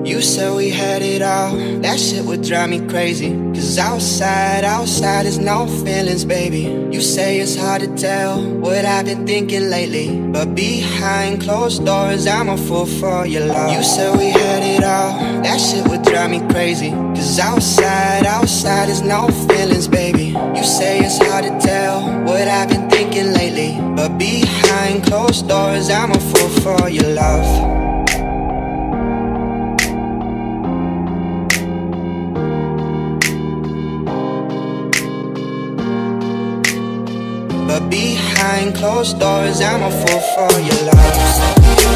You said we had it all, that shit would drive me crazy. Cause outside is no feelings, baby. You say it's hard to tell what I've been thinking lately, but behind closed doors, I'm a fool for your love. You said we had it all, that shit would drive me crazy. Cause outside is no feelings, baby. You say it's hard to tell what I've been thinking lately, but behind closed doors, I'm a fool for your love. But behind closed doors, I'm a fool for your love.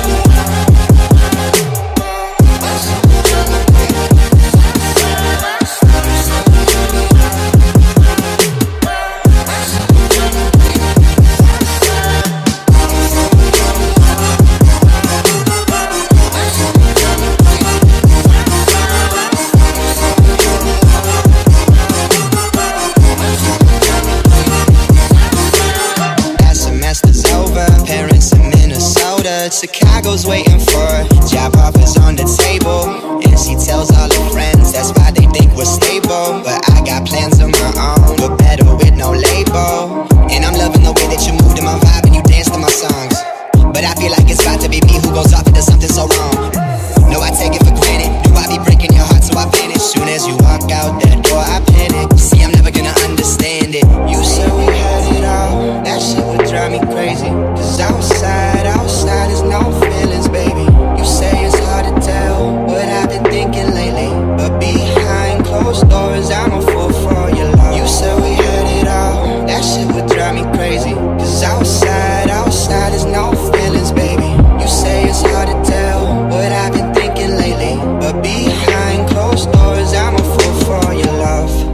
Chicago's waiting for job offers on the table, and she tells all her friends that's why they think we're stable. But I got plans of my own, but better with no label. And I'm loving the way that you move to my vibe and you dance to my songs. But I feel like it's about to be me who goes off and does something so wrong. No, I take it for granted. Do I be breaking your heart so I vanish? Soon as you walk out that door, I panic. See, I'm never gonna understand it. You said we had it all, that shit would drive me crazy. Cause outside is no feelings, baby. You say it's hard to tell what I've been thinking lately, but behind closed doors, I'm a fool for your love. You said we had it all, that shit would drive me crazy. Cause outside is no feelings, baby. You say it's hard to tell what I've been thinking lately, but behind closed doors, I'm a fool for your love.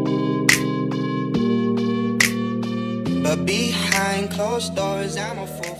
But behind closed doors, I'm a fool.